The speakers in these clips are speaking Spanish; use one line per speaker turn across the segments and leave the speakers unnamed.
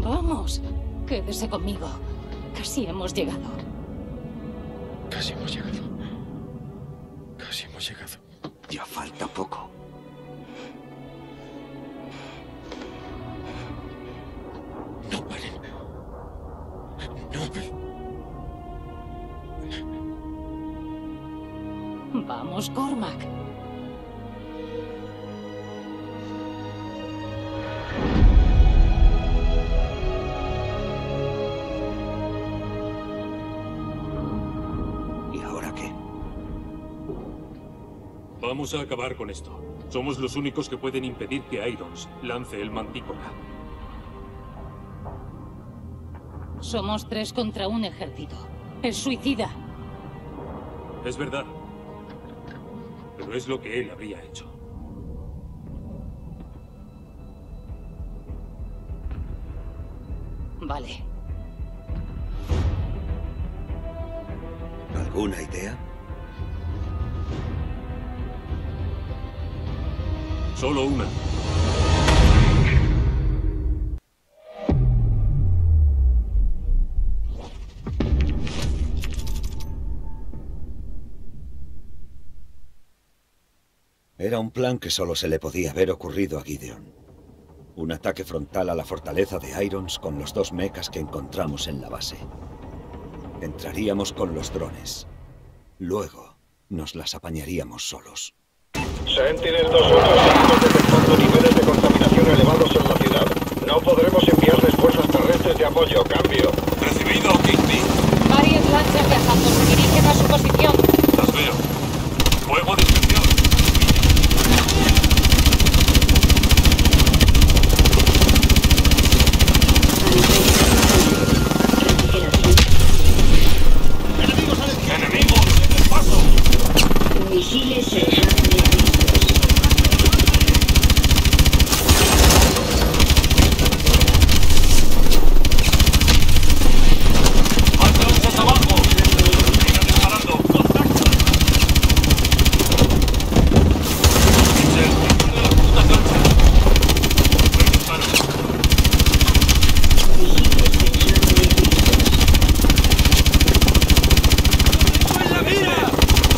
Vamos, quédese conmigo. Casi hemos llegado.
Casi hemos llegado. Casi hemos llegado.
Ya falta poco.
No paren. No.
Vamos, Cormac.
¿Y ahora qué?
Vamos a acabar con esto. Somos los únicos que pueden impedir que Irons lance el Mantícora.
Somos 3 contra un ejército. Es suicida.
Es verdad. Pero es lo que él habría hecho.
Vale.
¿Alguna idea?
Solo una.
Era un plan que solo se le podía haber ocurrido a Gideon. Un ataque frontal a la fortaleza de Irons con los 2 mechas que encontramos en la base. Entraríamos con los drones. Luego, nos las apañaríamos solos.
Sentinel 2-1, seguimos detectando niveles de contaminación elevados en la ciudad. No podremos enviarles fuerzas terrestres de apoyo. Cambio.
Recibido, Kingpin.
Varias lanchas de asalto se dirigen a su posición.
Las veo. Fuego de extinción. ¡Enemigos! ¡En el paso!
Misiles cercanos.
¡Más lanchas abajo! ¡Sigan disparando! ¡Contacto! Mitchell, ¡de la puta cancha! ¡Buen disparo! ¡En la vida!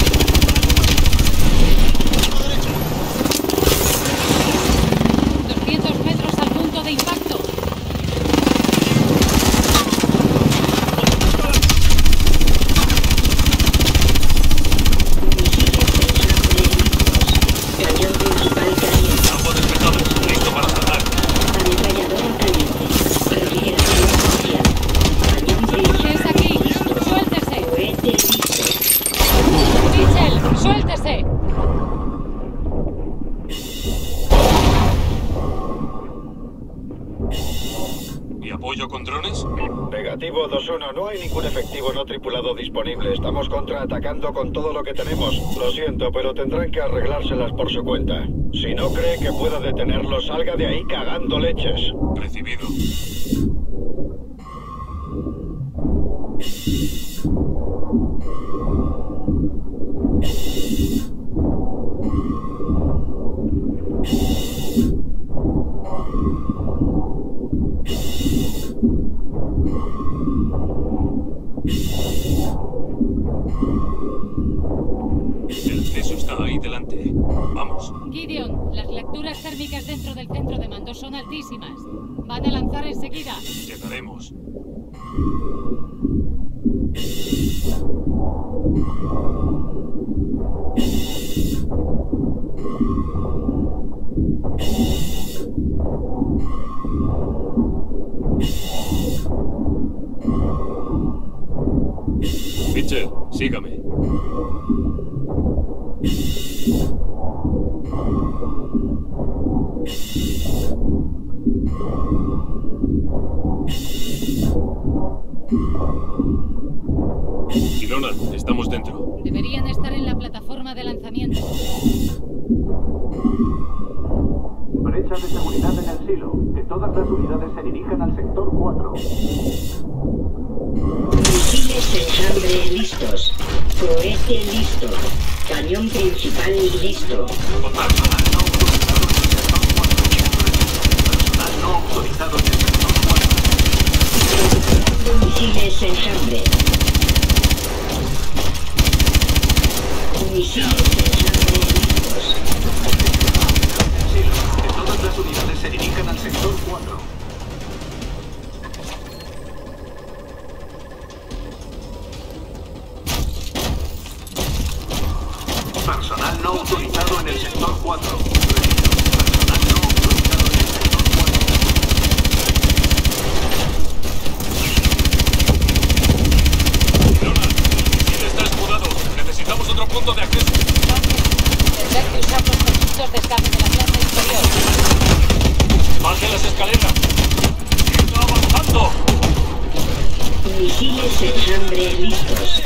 ¿Con drones?
Negativo 2-1, no hay ningún efectivo no tripulado disponible. Estamos contraatacando con todo lo que tenemos. Lo siento, pero tendrán que arreglárselas por su cuenta. Si no cree que pueda detenerlo, salga de ahí cagando leches.
Recibido. El acceso está ahí delante. Vamos.
Gideon, las lecturas térmicas dentro del centro de mando son altísimas. Van a lanzar enseguida.
Llegaremos. Mitchell, sígame. Y Donald, estamos dentro.
Deberían estar en la plataforma de lanzamiento.
Brechas de seguridad en el silo. Que todas las unidades se dirijan al sector 4.
Misiles de enjambre listos. Cohete listo. Cañón principal listo.
Personal no autorizado en el sector 4.
Misiles enjambre. Misiles enjambre listos.
Silo, que todas las unidades se dirijan al sector 4. Personal no autorizado en el sector 4. Personal no autorizado en el sector 4.
Leona, el está escudado. Necesitamos otro punto de acceso.
Tendrán que usar los conductos de escape de la planta inferior.
Baje las escaleras. ¡Está avanzando!
Misiles enjambre listos.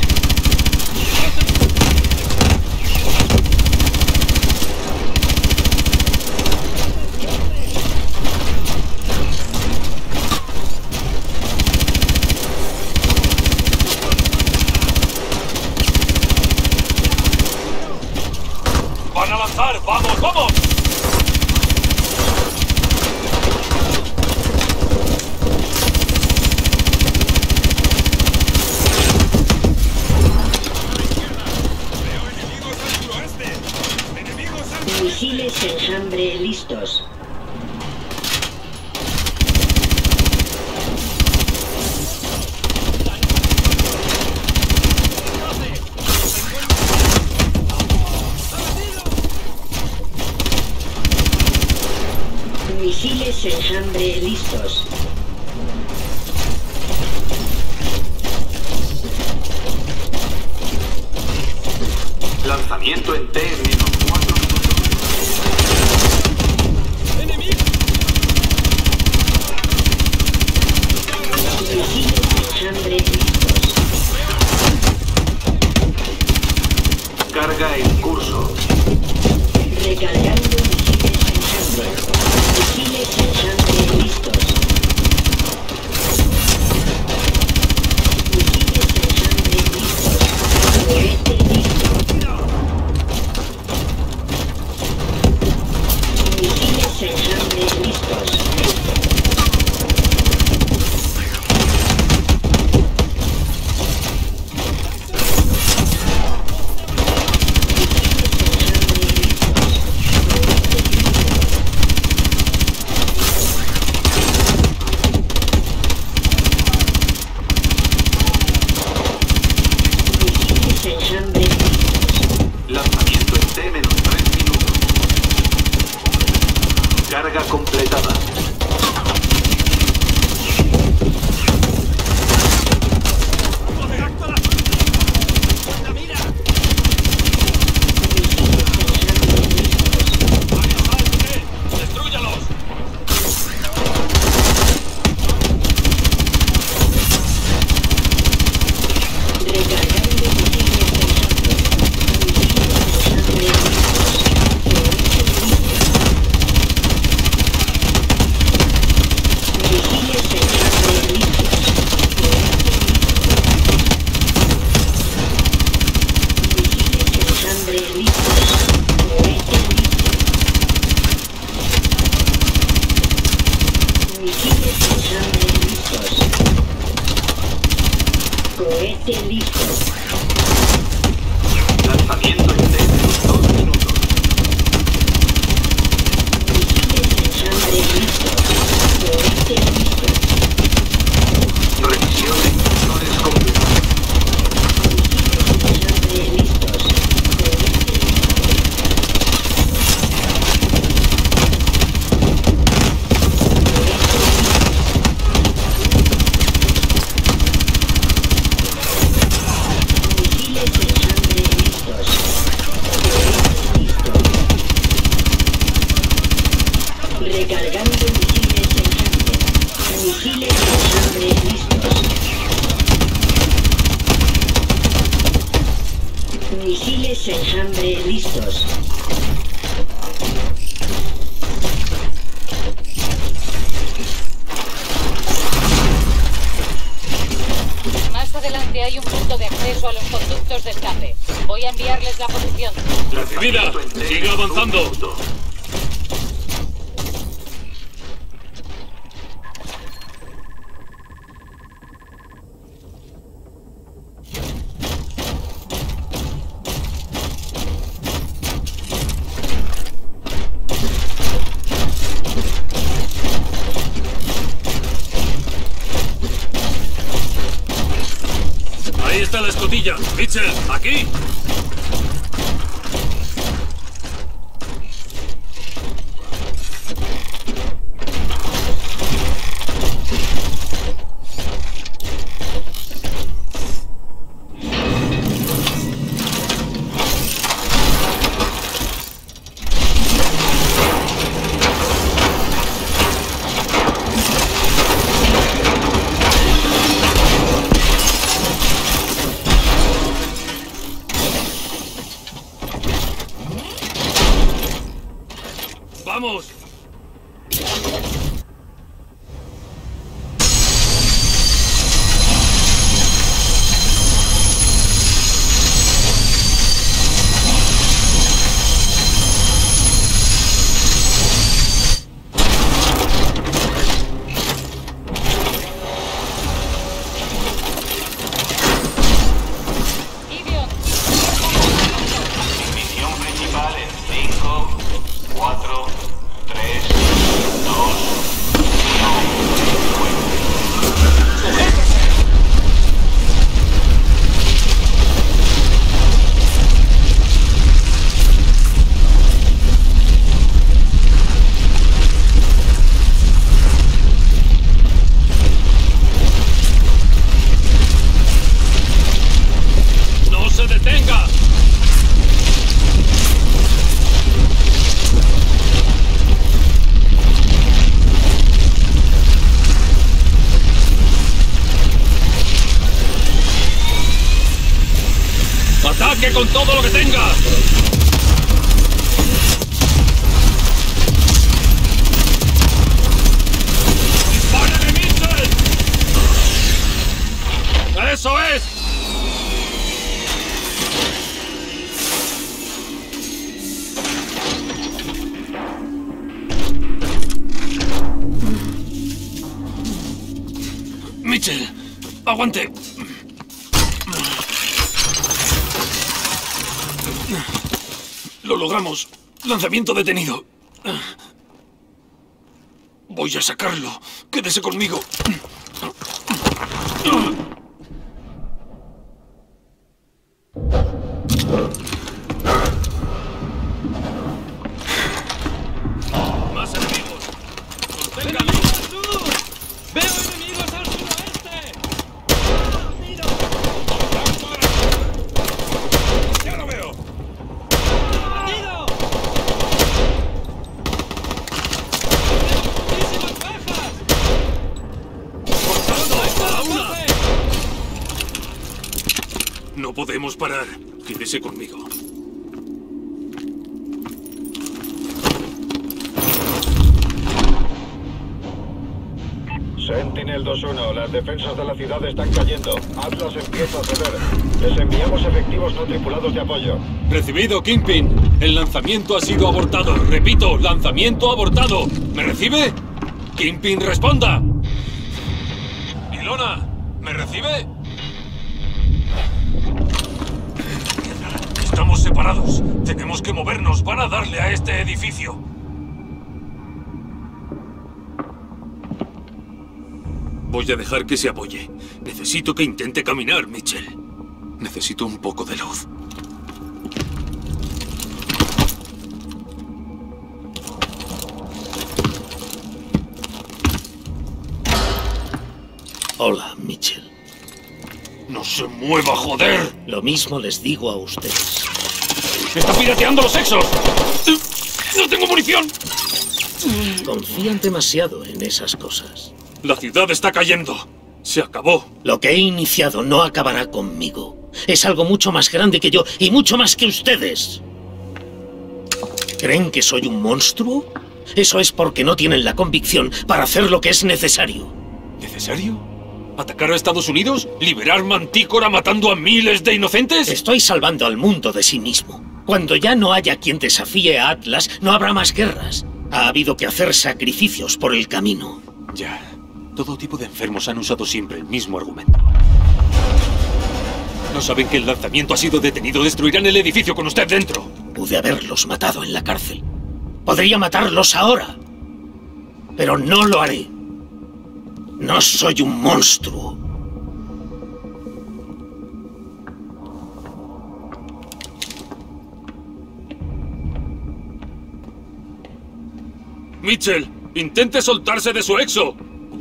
¡Van a lanzar! ¡Vamos, vamos!
Misiles enjambre listos. Misiles enjambre listos.
Lanzamiento en T-4 minutos.
Misiles enjambre listos.
Carga en curso.
Recargando misiles enjambre. Misiles enjambre listos. Misiles enjambre listos. Cohete listo. Misiles enjambre listos. Enjambre
Lanzamiento en T-3 minutos. Carga completada.
¡Destrúyalos!
recargando misiles enjambre. Misiles enjambre listos. Misiles enjambre listos. Cohete listo. Misiles enjambre listos. Cohete listo.
Lanzamiento en T-2 minutos.
Misiles enjambre listos. Cohete listo.
Revisión de instrucciones completa.
Misiles enjambre listos. Cohete Misiles enjambre listos. Cohete listo. Recargando misiles enjambre. Misiles enjambre listos. Misiles enjambre listos.
Más adelante hay un punto de acceso a los conductos de escape. Voy a enviarles la posición.
¡Recibida!
Lanzamiento en T-2
¡Sigue avanzando!
minutos.
la escotilla. Mitchell, aquí. ¡Vamos!
Gideon,
Misión principal en 5, 4, 3, 2, 1.
¡No se detenga! ¡Ataque con todo lo que tenga! ¡Dispárale, Mitchell! ¡Eso es! Mitchell, aguante. Lo logramos. Lanzamiento detenido. Voy a sacarlo. Quédese conmigo. Más enemigos. ¡Conténganlo!
¡Veo enemigos al suroeste!
¡Ya lo veo!
¡Perdido! ¡Muchísimas bajas!
¡A una! No podemos parar. Quédese conmigo.
Sentinel 2-1, las defensas de la ciudad están cayendo. Atlas empieza a ceder. Les enviamos efectivos no tripulados de apoyo.
Recibido, Kingpin. El lanzamiento ha sido abortado. Repito, lanzamiento abortado. ¿Me recibe? Kingpin, responda. Ilona, ¿me recibe? Mierda, estamos separados. Tenemos que movernos. Van a darle a este edificio. Voy a dejar que se apoye. Necesito que intente caminar, Mitchell. Necesito un poco de luz.
Hola, Mitchell.
¡No se mueva, joder!
Lo mismo les digo a ustedes.
¡Está pirateando los exos! ¡No tengo munición!
Confían demasiado en esas cosas.
La ciudad está cayendo. Se acabó.
Lo que he iniciado no acabará conmigo. Es algo mucho más grande que yo y mucho más que ustedes. ¿Creen que soy un monstruo? Eso es porque no tienen la convicción para hacer lo que es necesario.
¿Necesario? ¿Atacar a Estados Unidos? ¿Liberar Mantícora matando a miles de inocentes?
Estoy salvando al mundo de sí mismo. Cuando ya no haya quien desafíe a Atlas, no habrá más guerras. Ha habido que hacer sacrificios por el camino.
Ya. Todo tipo de enfermos han usado siempre el mismo argumento. ¿No saben que el lanzamiento ha sido detenido? Destruirán el edificio con usted dentro.
Pude haberlos matado en la cárcel. Podría matarlos ahora. Pero no lo haré. No soy un monstruo.
Mitchell, intente soltarse de su exo.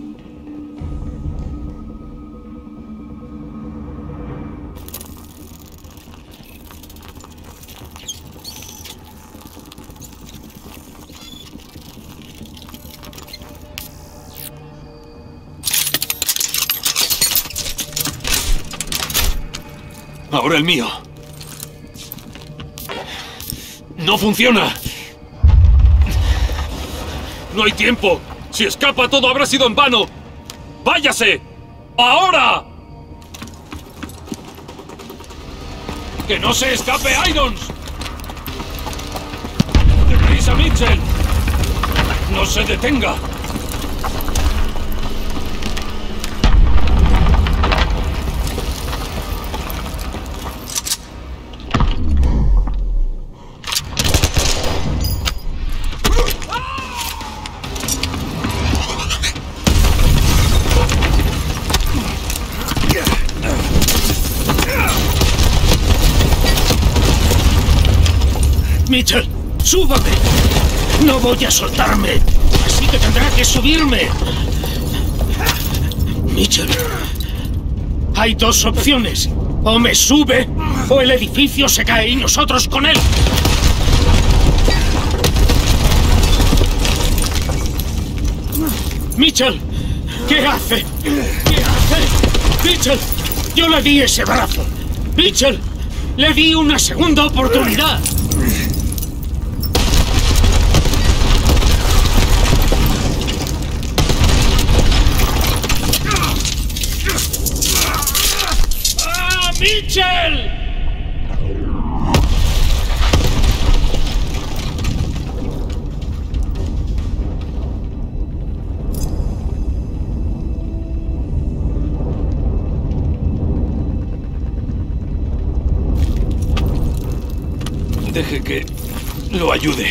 Ahora el mío. ¡No funciona! ¡No hay tiempo! ¡Si escapa todo habrá sido en vano! ¡Váyase! ¡Ahora! ¡Que no se escape Irons! ¡Deprisa, Mitchell! ¡No se detenga!
Mitchell, súbame. No voy a soltarme, así que tendrá que subirme. Mitchell, hay dos opciones. O me sube, o el edificio se cae y nosotros con él. Mitchell, ¿qué hace? ¿Qué hace? Mitchell, yo le di ese brazo. Mitchell, le di una segunda oportunidad. ¡Mitchell!
Deje que lo ayude.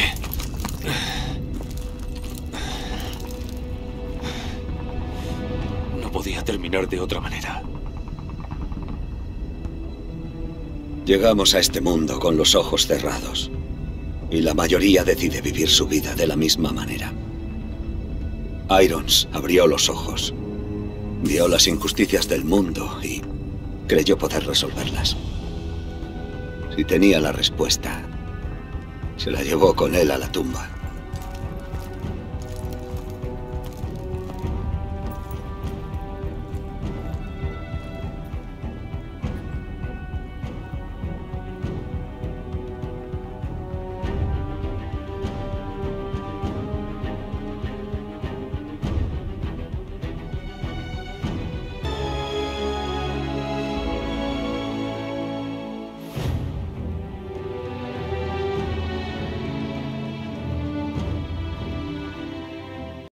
No podía terminar de otra manera.
Llegamos a este mundo con los ojos cerrados. Y la mayoría decide vivir su vida de la misma manera. Irons abrió los ojos. Vio las injusticias del mundo y creyó poder resolverlas. Si tenía la respuesta, se la llevó con él a la tumba.